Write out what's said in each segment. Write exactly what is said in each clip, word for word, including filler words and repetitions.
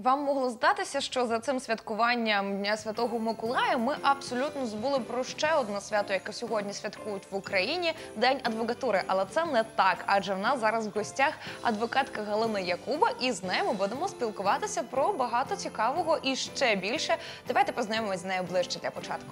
Вам могло здатися, що за цим святкуванням Дня Святого Миколая ми абсолютно забули про ще одне свято, яке сьогодні святкують в Україні – День адвокатури. Але це не так, адже в нас зараз в гостях адвокатка Галина Якуба, і з нею ми будемо спілкуватися про багато цікавого і ще більше. Давайте познайомимось з нею ближче для початку.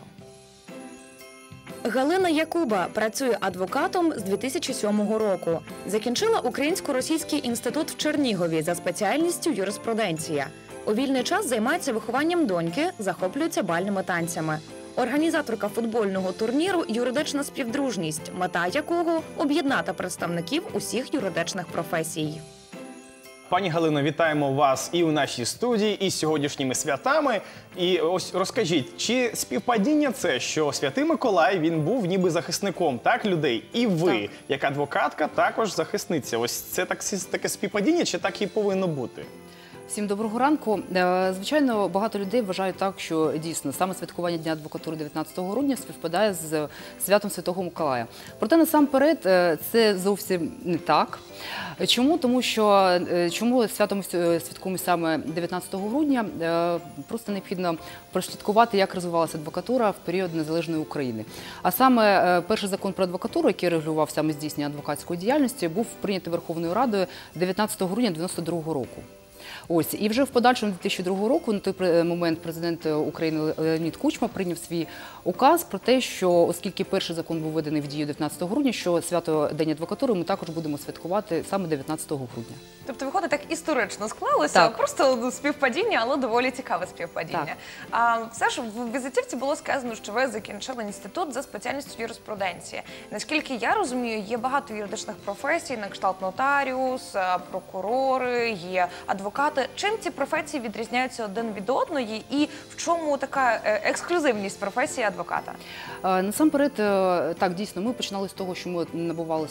Галина Якуба працює адвокатом з дві тисячі сьомого року. Закінчила Українсько-Російський інститут в Чернігові за спеціальністю юриспруденція. У вільний час займається вихованням доньки, захоплюється бальними танцями. Організаторка футбольного турніру «Юридична співдружність», мета якого – об'єднати представників усіх юридичних професій. Пані Галино, вітаємо вас і у нашій студії, і з сьогоднішніми святами. І ось розкажіть, чи співпадіння це, що Святий Миколай, він був ніби захисником, так, людей? І ви, так, як адвокатка, також захисниця. Ось це так, таке співпадіння, чи так і повинно бути? Всім доброго ранку. Звичайно, багато людей вважають так, що дійсно саме святкування Дня адвокатури дев'ятнадцятого грудня співпадає з святом Святого Миколая. Проте, насамперед, це зовсім не так. Чому? Тому що, чому свято ми святкуємо саме дев'ятнадцятого грудня? Просто необхідно прослідкувати, як розвивалася адвокатура в період незалежної України. А саме перший закон про адвокатуру, який регулював саме здійснення адвокатської діяльності, був прийнятий Верховною Радою дев'ятнадцятого грудня дев'яносто другого року. Ось, і вже в подальшому дві тисячі другого року, на той момент, президент України Леонід Кучма прийняв свій указ про те, що, оскільки перший закон був введений в дію дев'ятнадцятого грудня, що свято День адвокатури ми також будемо святкувати саме дев'ятнадцятого грудня. Тобто, виходить, так історично склалося, так, просто співпадіння, але доволі цікаве співпадіння. Так. А, все ж в візитівці було сказано, що ви закінчили інститут за спеціальністю юриспруденції. Наскільки я розумію, є багато юридичних професій, на кшталт нотаріус, прокурори, є адвокати. Чим ці професії відрізняються один від одної і в чому така ексклюзивність професії адвоката? Насамперед, так, дійсно, ми починали з того, що ми набували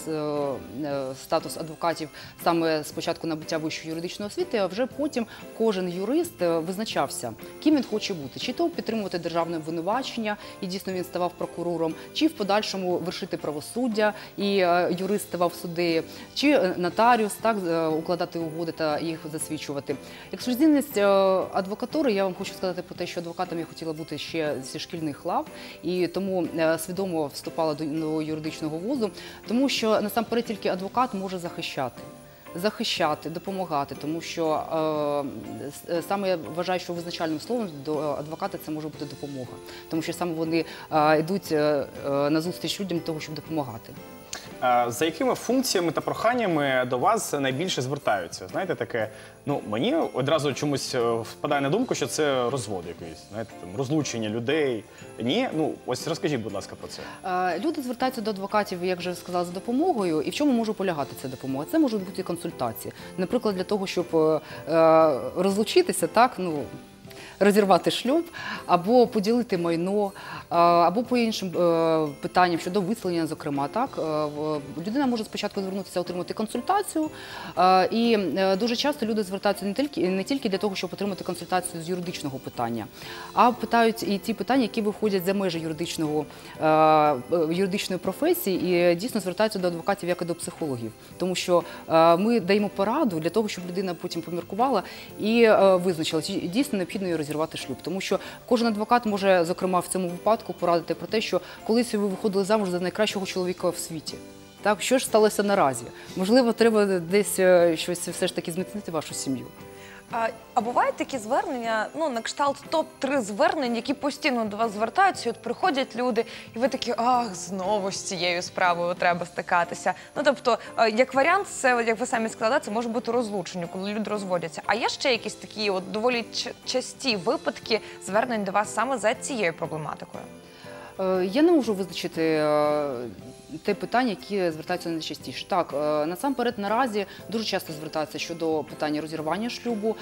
статус адвокатів саме спочатку набуття вищої юридичної освіти, а вже потім кожен юрист визначався, ким він хоче бути. Чи то підтримувати державне обвинувачення, і дійсно він ставав прокурором, чи в подальшому вершити правосуддя, і юрист ставав суддею, чи нотаріус, так, укладати угоди та їх засвідчувати. Ексклюзивність адвокатури, я вам хочу сказати про те, що адвокатом я хотіла бути ще зі шкільних лав, і тому свідомо вступала до юридичного вузу, тому що насамперед тільки адвокат може захищати. захищати, допомагати, тому що е, саме я вважаю, що визначальним словом до адвоката це може бути допомога, тому що саме вони е, йдуть е, на зустріч людям для того, щоб допомагати. За якими функціями та проханнями до вас найбільше звертаються? Знаєте, таке, ну, мені одразу чомусь впадає на думку, що це розвод якийсь, знаєте, там, розлучення людей. Ні? Ну, ось розкажіть, будь ласка, про це. Люди звертаються до адвокатів, як вже сказала, за допомогою. І в чому може полягати ця допомога? Це можуть бути консультації. Наприклад, для того, щоб розлучитися, так, ну, розірвати шлюб, або поділити майно, або по іншим питанням щодо виселення, зокрема. Так? Людина може спочатку звернутися, отримати консультацію, і дуже часто люди звертаються не тільки, не тільки для того, щоб отримати консультацію з юридичного питання, а питають і ті питання, які виходять за межі юридичного, юридичної професії, і дійсно звертаються до адвокатів, як і до психологів. Тому що ми даємо пораду для того, щоб людина потім поміркувала і визначила, чи дійсно необхідно її розірвати шлюб. Тому що кожен адвокат може, зокрема, в цьому випадку порадити про те, що колись ви виходили замуж за найкращого чоловіка в світі. Так, що ж сталося наразі? Можливо, треба десь щось все ж таки зміцнити вашу сім'ю. А, а бувають такі звернення, ну, на кшталт топ три звернень, які постійно до вас звертаються, і от приходять люди, і ви такі, ах, знову з цією справою треба стикатися. Ну, тобто, як варіант, це, як ви самі сказали, це може бути розлучення, коли люди розводяться. А є ще якісь такі от доволі часті випадки звернень до вас саме за цією проблематикою? Я не можу визначити те питання, які звертаються найчастіше. Так, насамперед, наразі дуже часто звертаються щодо питання розірвання шлюбу,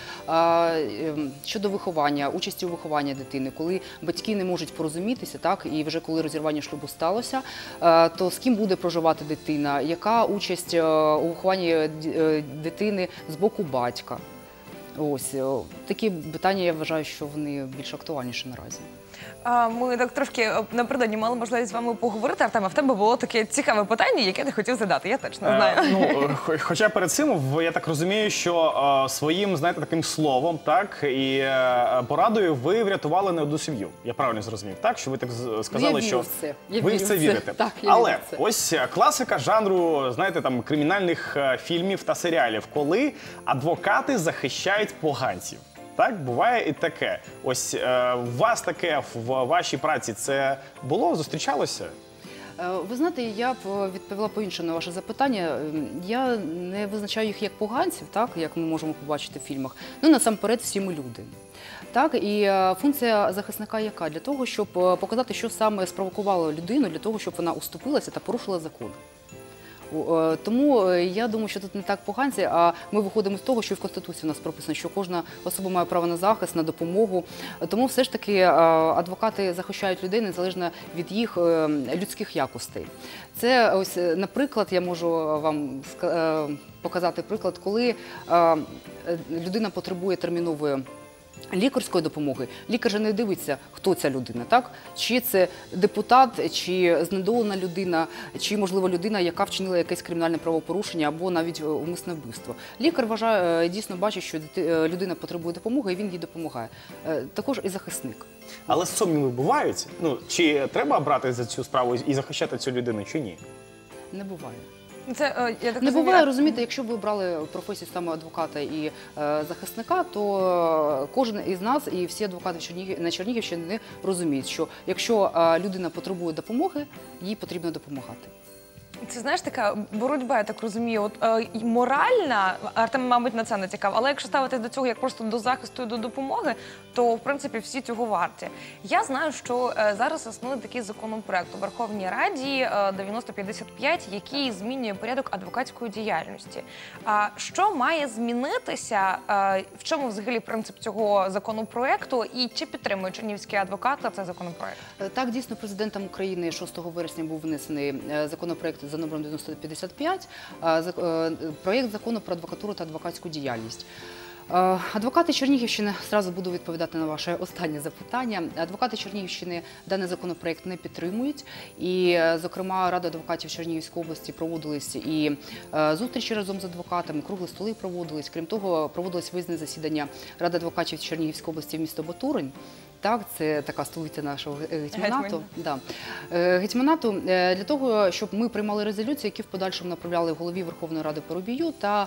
щодо виховання, участі у вихованні дитини. Коли батьки не можуть порозумітися, так, і вже коли розірвання шлюбу сталося, то з ким буде проживати дитина, яка участь у вихованні дитини з боку батька. Ось, такі питання, я вважаю, що вони більш актуальніші наразі. А, Ми так трошки е, напередодні мали можливість з вами поговорити, Артем, а в тебе було таке цікаве питання, яке ти хотів задати, я точно знаю. Е, ну, е, хо- хоча перед цим, в- я так розумію, що е, своїм, знаєте, таким словом, так, і е, порадою ви врятували не одну сім'ю. Я правильно зрозумів, так? Що ви так з- сказали, вірю що в це. Я ви вірю в це в це. вірите. Так, я Але вірю в це. ось е, класика жанру, знаєте, там, кримінальних е, фільмів та серіалів, коли адвокати захищають поганців. Так, буває і таке. Ось е, у вас таке в вашій праці це було, зустрічалося? Е, Ви знаєте, я б е, відповіла по-іншому на ваше запитання. Ем, Я не визначаю їх як поганців, так, як ми можемо побачити в фільмах. Ну, насамперед, всі ми люди. Так, і е, функція захисника яка? Для того, щоб е, показати, що саме спровокувало людину, для того, щоб вона уступилася та порушила закон. О, е, Тому е, я думаю, що тут не так поганці, а ми виходимо з того, що і в Конституції у нас прописано, що кожна особа має право на захист, на допомогу. Тому все ж таки е, адвокати захищають людей незалежно від їх е, людських якостей. Це ось, е, наприклад, я можу вам ска- е, показати приклад, коли е, людина потребує термінової лікарської допомоги, лікар же не дивиться, хто ця людина, так? Чи це депутат, чи знедолена людина, чи, можливо, людина, яка вчинила якесь кримінальне правопорушення або навіть умисне вбивство. Лікар вважає, дійсно бачить, що дити- людина потребує допомоги, і він їй допомагає. Е, Також і захисник. Але сумніви бувають? Ну, чи треба брати за цю справу і захищати цю людину, чи ні? Не буває. Це, е, я так Не розумію, буває, розумієте, якщо б ви брали професію саме адвоката і е, захисника, то е, кожен із нас і всі адвокати в Чернігів, на Чернігівщині розуміють, що якщо е, людина потребує допомоги, їй потрібно допомагати. Це, знаєш, така боротьба, я так розумію, от е, й моральна, Артем, мабуть, на це не цікав, але якщо ставитись до цього як просто до захисту і до допомоги, то, в принципі, всі цього варті. Я знаю, що е, зараз існує такий законопроект у Верховній Раді е, дев'яносто п'ятдесят п'ять, який змінює порядок адвокатської діяльності. А що має змінитися, е, в чому взагалі принцип цього законопроекту, і чи підтримують чернігівські адвокати цей законопроект? Е, Так, дійсно, президентом України шостого вересня був внесений е, законопроект за номером дев'яносто п'ятдесят п'ять, е, зак- е, проєкт закону про адвокатуру та адвокатську діяльність. Е, Адвокати Чернігівщини, зразу буду відповідати на ваше останнє запитання. Адвокати Чернігівщини даний законопроект не підтримують. І, е, зокрема, Рада адвокатів Чернігівської області проводились і е, зустрічі разом з адвокатами, круглі столи проводились. Крім того, проводилось виїзне засідання Ради адвокатів Чернігівської області в місто Батурин. Так, це така столиця нашого гетьманату. Гетьман. Да. Е, Гетьманату е, для того, щоб ми приймали резолюції, які в подальшому направляли голові Верховної Ради Парубію та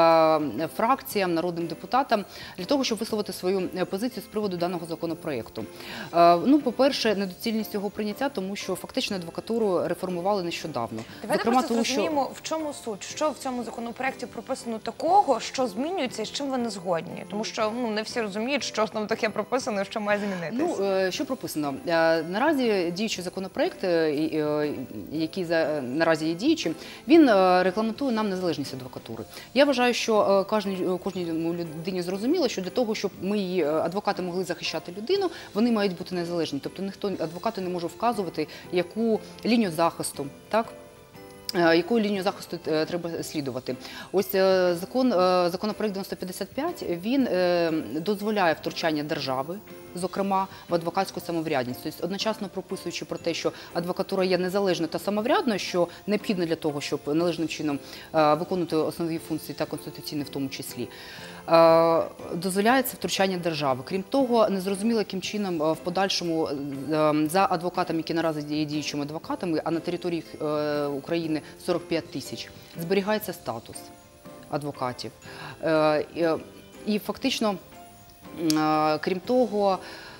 е, фракціям, народним депутатам, для того, щоб висловити свою е, позицію з приводу даного законопроекту. Е, Ну, по-перше, недоцільність його прийняття, тому що фактично адвокатуру реформували нещодавно. Давайте просто зрозуміємо, в чому суть, що в цьому законопроекті прописано такого, що змінюється і з чим ви не згодні. Тому що ну, не всі розуміють, що ж там таке прописано і що має змінитися. Ну, е, що прописано? Е, Наразі діючий законопроект, е, і, е, який за- наразі є діючим, він е, регламентує нам незалежність адвокатури. Я вважаю, що е, кожній, кожній людині зрозуміло, що для того, щоб ми, її, е, адвокати, могли захищати людину, вони мають бути незалежні. Тобто ніхто адвокату не може вказувати, яку лінію захисту, так? Е, Якою лінією захисту е, треба слідувати? Ось е, закон, е, законопроект дев'яносто п'ятдесят п'ять, він е, дозволяє втручання держави, зокрема, в адвокатську самоврядність. Тобто, одночасно прописуючи про те, що адвокатура є незалежною та самоврядною, що необхідно для того, щоб належним чином е, виконувати основні функції та конституційні в тому числі. Е, Дозволяється втручання держави. Крім того, незрозуміло, яким чином е, в подальшому е, за адвокатами, які наразі є діючими адвокатами, а на території е, України сорок п'ять тисяч, зберігається статус адвокатів. Е, і, І фактично, е, крім того,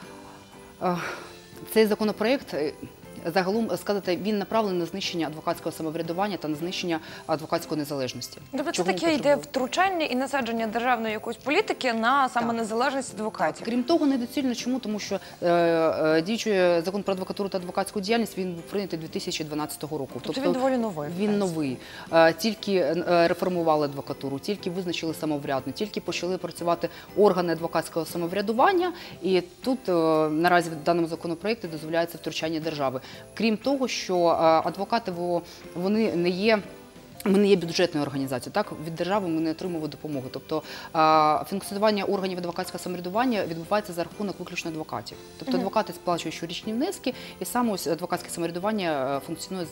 е, цей законопроект, е, загалом сказати, він направлений на знищення адвокатського самоврядування та на знищення адвокатської незалежності. Тобто це Чого ми таке йде потребуємо. втручання і насадження державної якоїсь політики на саме Так. незалежність адвокатів. Крім того, недоцільно чому? Тому що е, е, діючий закон про адвокатуру та адвокатську діяльність, він був прийнятий дві тисячі дванадцятого року. Тобто він доволі новий, в Він принципі. новий. Е, Тільки е, реформували адвокатуру, тільки визначили самоврядну, тільки почали працювати органи адвокатського самоврядування. І тут е, наразі в даному законопроекті дозволяється втручання держави. Крім того, що е, адвокати во- вони не є Ми не є бюджетною організацією, так, від держави ми не отримуємо допомоги. Тобто а, функціонування органів адвокатського самоврядування відбувається за рахунок виключно адвокатів. Тобто адвокати сплачують щорічні внески, і саме ось адвокатське самоврядування функціонує з-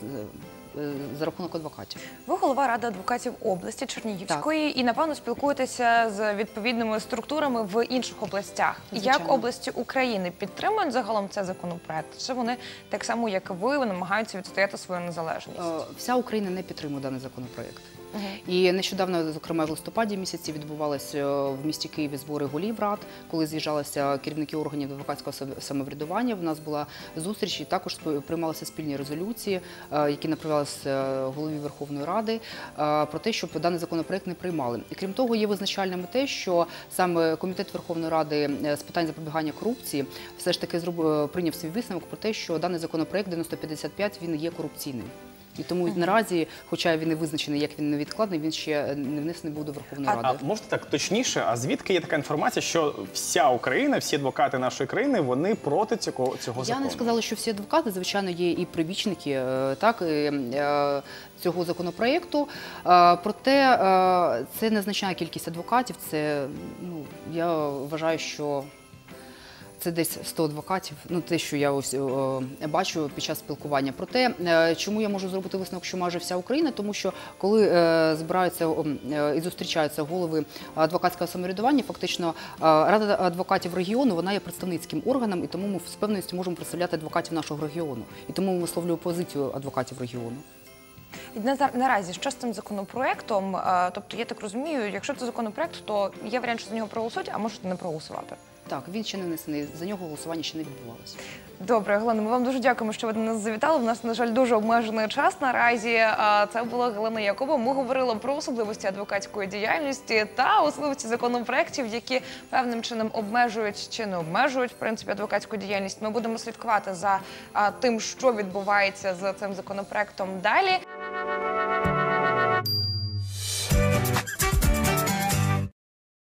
за рахунок адвокатів. Ви голова Ради адвокатів області Чернігівської і, напевно, спілкуєтеся з відповідними структурами в інших областях. Звичайно. Як області України підтримують загалом цей законопроект? Чи вони так само, як ви, намагаються відстояти свою незалежність? Е, Вся Україна не підтримує даний законопроект. І нещодавно, зокрема, в листопаді місяці відбувалися в місті Києві збори голів рад, коли з'їжджалися керівники органів адвокатського самоврядування. У нас була зустріч і також приймалися спільні резолюції, е, які направлялися голові Верховної Ради, е, про те, щоб даний законопроект не приймали. І крім того, є визначальним те, що саме Комітет Верховної Ради з питань запобігання корупції все ж таки зроб- прийняв свій висновок про те, що даний законопроект дев'яносто п'ятдесят п'ять він є корупційним. І тому наразі, хоча він і визначений як він невідкладний, він ще не внесений був до Верховної А Ради. можете так точніше, а звідки є така інформація, що вся Україна, всі адвокати нашої країни, вони проти цього, цього Я закону? не сказала, що всі адвокати, звичайно, є і прибічники е, так, і, е, цього законопроєкту. Е, Проте е, це незначна кількість адвокатів. Це, ну, я вважаю, що це десь сто адвокатів, ну те, що я ось е, бачу під час спілкування. Проте, е, чому я можу зробити висновок, що майже вся Україна, тому що коли е, збираються е, і зустрічаються голови адвокатського самоврядування, фактично е, Рада адвокатів регіону, вона є представницьким органом, і тому ми з певністю можемо представляти адвокатів нашого регіону. І тому ми висловлюємо позицію адвокатів регіону. І на- Наразі, що з цим законопроектом? Е, Тобто, я так розумію, якщо це законопроект, то є варіант, що за нього проголосують, а можуть не проголосувати. Так, він ще не внесений, за нього голосування ще не відбувалося. Добре, Галина, ми вам дуже дякуємо, що ви до нас завітали. У нас, на жаль, дуже обмежений час наразі. А Це була Галина Якоба. Ми говорили про особливості адвокатської діяльності та особливості законопроєктів, які певним чином обмежують чи не обмежують, в принципі, адвокатську діяльність. Ми будемо слідкувати за а, тим, що відбувається з цим законопроєктом далі.